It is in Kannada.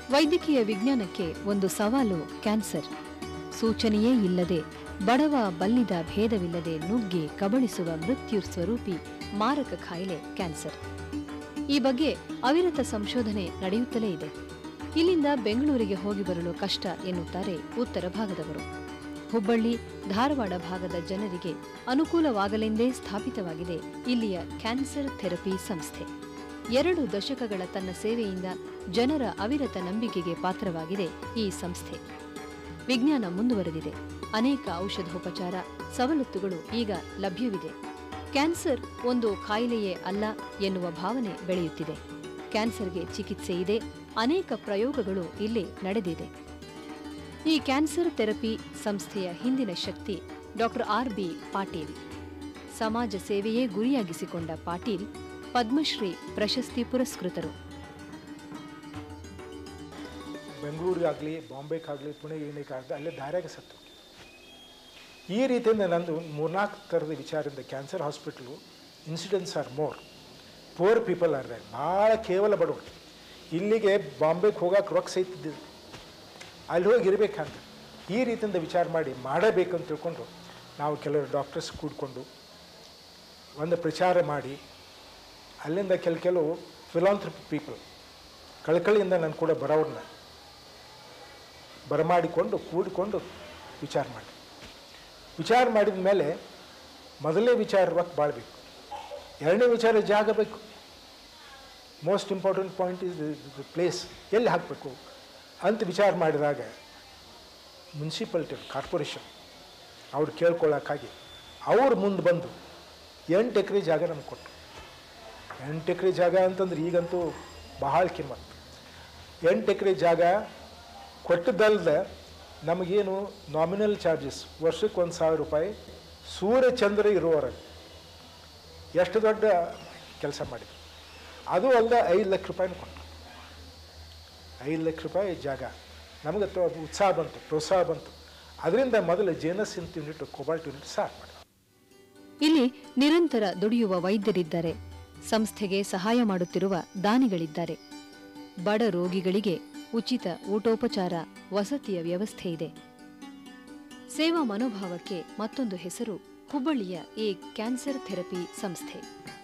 ವೈದ್ಯಕೀಯ ವಿಜ್ಞಾನಕ್ಕೆ ಒಂದು ಸವಾಲು ಕ್ಯಾನ್ಸರ್. ಸೂಚನೆಯೇ ಇಲ್ಲದೆ, ಬಡವ ಬಲ್ಲಿದ ಭೇದವಿಲ್ಲದೆ ನುಗ್ಗಿ ಕಬಳಿಸುವ ಮೃತ್ಯು ಸ್ವರೂಪಿ ಮಾರಕ ಕಾಯಿಲೆ ಕ್ಯಾನ್ಸರ್. ಈ ಬಗ್ಗೆ ಅವಿರತ ಸಂಶೋಧನೆ ನಡೆಯುತ್ತಲೇ ಇದೆ. ಇಲ್ಲಿಂದ ಬೆಂಗಳೂರಿಗೆ ಹೋಗಿ ಬರಲು ಕಷ್ಟ ಎನ್ನುತ್ತಾರೆ ಉತ್ತರ ಭಾಗದವರು. ಹುಬ್ಬಳ್ಳಿ, ಧಾರವಾಡ ಭಾಗದ ಜನರಿಗೆ ಅನುಕೂಲವಾಗಲೆಂದೇ ಸ್ಥಾಪಿತವಾಗಿದೆ ಇಲ್ಲಿಯ ಕ್ಯಾನ್ಸರ್ ಥೆರಪಿ ಸಂಸ್ಥೆ. 2 ದಶಕಗಳ ತನ್ನ ಸೇವೆಯಿಂದ ಜನರ ಅವಿರತ ನಂಬಿಕೆಗೆ ಪಾತ್ರವಾಗಿದೆ ಈ ಸಂಸ್ಥೆ. ವಿಜ್ಞಾನ ಮುಂದುವರೆದಿದೆ. ಅನೇಕ ಔಷಧೋಪಚಾರ ಸವಲತ್ತುಗಳು ಈಗ ಲಭ್ಯವಿದೆ. ಕ್ಯಾನ್ಸರ್ ಒಂದು ಕಾಯಿಲೆಯೇ ಅಲ್ಲ ಎನ್ನುವ ಭಾವನೆ ಬೆಳೆಯುತ್ತಿದೆ. ಕ್ಯಾನ್ಸರ್ಗೆ ಚಿಕಿತ್ಸೆ ಇದೆ. ಅನೇಕ ಪ್ರಯೋಗಗಳು ಇಲ್ಲಿ ನಡೆದಿದೆ. ಈ ಕ್ಯಾನ್ಸರ್ ಥೆರಪಿ ಸಂಸ್ಥೆಯ ಹಿಂದಿನ ಶಕ್ತಿ ಡಾಕ್ಟರ್ R.B. ಪಾಟೀಲ್. ಸಮಾಜ ಸೇವೆಯೇ ಗುರಿಯಾಗಿಸಿಕೊಂಡ ಪಾಟೀಲ್ ಪದ್ಮಶ್ರೀ ಪ್ರಶಸ್ತಿ ಪುರಸ್ಕೃತರು. ಬೆಂಗಳೂರಿಗಾಗಲಿ, ಬಾಂಬೆಗಾಗಲಿ, ಪುಣೆಗಾಗಲಿ ಅಲ್ಲೇ ದಾರ್ಯಾಗ ಸತ್ತು. ಈ ರೀತಿಯಿಂದ ನಂದು 3-4 ಥರದ ವಿಚಾರದಿಂದ cancer hospital incidence are more, poor people are there, ಭಾಳ ಕೇವಲ ಬಡವರು. ಇಲ್ಲಿಗೆ ಬಾಂಬೆಗೆ ಹೋಗೋಕೆ ರೊಕ್ಕ ಸಹಿತಿದ್ದಿದ್ದು, ಅಲ್ಲಿ ಹೋಗಿ ಇರಬೇಕಂತ ಈ ರೀತಿಯಿಂದ ವಿಚಾರ ಮಾಡಿ ಮಾಡಬೇಕಂತ ತಿಳ್ಕೊಂಡು ನಾವು ಕೆಲವರು ಡಾಕ್ಟರ್ಸ್ ಕೂಡ್ಕೊಂಡು ಒಂದು ಪ್ರಚಾರ ಮಾಡಿ, ಅಲ್ಲಿಂದ ಕೆಲವು ಫಿಲಾಂಥ್ರಪಿ ಪೀಪಲ್ ಕಳಕಳಿಯಿಂದ ನಾನು ಕೂಡ ಬರೋವ್ರನ್ನ ಬರಮಾಡಿಕೊಂಡು ಕೂಡಿಕೊಂಡು ವಿಚಾರ ಮಾಡಿದ ಮೇಲೆ ಮೊದಲನೇ ವಿಚಾರ ರೊಕ್ಕ ಭಾಳ ಬೇಕು, ಎರಡನೇ ವಿಚಾರ ಜಾಗ ಬೇಕು. Most important point is the place, ಎಲ್ಲಿ ಹಾಕಬೇಕು ಅಂತ ವಿಚಾರ ಮಾಡಿದಾಗ ಮುನ್ಸಿಪಾಲ್ಟಿ ಕಾರ್ಪೊರೇಷನ್ ಅವ್ರು ಕೇಳ್ಕೊಳ್ಳೋಕ್ಕಾಗಿ ಅವ್ರು ಮುಂದೆ ಬಂದು 8 ಎಕರೆ ಜಾಗ ನಮ್ಗೆ ಕೊಟ್ಟರು. 8 ಎಕರೆ ಜಾಗ ಅಂತಂದ್ರೆ ಈಗಂತೂ ಬಹಳ ಕಿಮ್ಮತ್ತು. 8 ಎಕರೆ ಜಾಗ ಕೊಟ್ಟದ್ದಲ್ದೆ ನಮಗೇನು ನಾಮಿನಲ್ ಚಾರ್ಜಸ್ ವರ್ಷಕ್ಕೆ $1,000 ಸೂರ್ಯಚಂದ್ರ ಇರುವವರೆಗೆ ಎಷ್ಟು ದೊಡ್ಡ ಕೆಲಸ ಮಾಡಿದ್ರು. ಅದು ಅಲ್ಲದೆ $5 ಲಕ್ಷ ಕೊಟ್ಟರು. $5 ಲಕ್ಷ ಜಾಗ ನಮಗೆ ಅದು ಉತ್ಸಾಹ ಬಂತು, ಪ್ರೋತ್ಸಾಹ ಬಂತು. ಅದರಿಂದ ಮೊದಲು ಜೇನಸ್ ಯೂನಿಟ್, ಕೋಬಾಲ್ಟ್ ಯೂನಿಟ್ ಸ್ಟಾರ್ಟ್ ಮಾಡಿದ್ರು. ಇಲ್ಲಿ ನಿರಂತರ ದುಡಿಯುವ ವೈದ್ಯರಿದ್ದಾರೆ. ಸಂಸ್ಥೆಗೆ ಸಹಾಯ ಮಾಡುತ್ತಿರುವ ದಾನಿಗಳಿದ್ದಾರೆ. ಬಡ ರೋಗಿಗಳಿಗೆ ಉಚಿತ ಊಟೋಪಚಾರ, ವಸತಿಯ ವ್ಯವಸ್ಥೆ ಇದೆ. ಸೇವಾ ಮನೋಭಾವಕ್ಕೆ ಮತ್ತೊಂದು ಹೆಸರು ಹುಬ್ಬಳ್ಳಿಯ ಈ ಕ್ಯಾನ್ಸರ್ ಥೆರಪಿ ಸಂಸ್ಥೆ.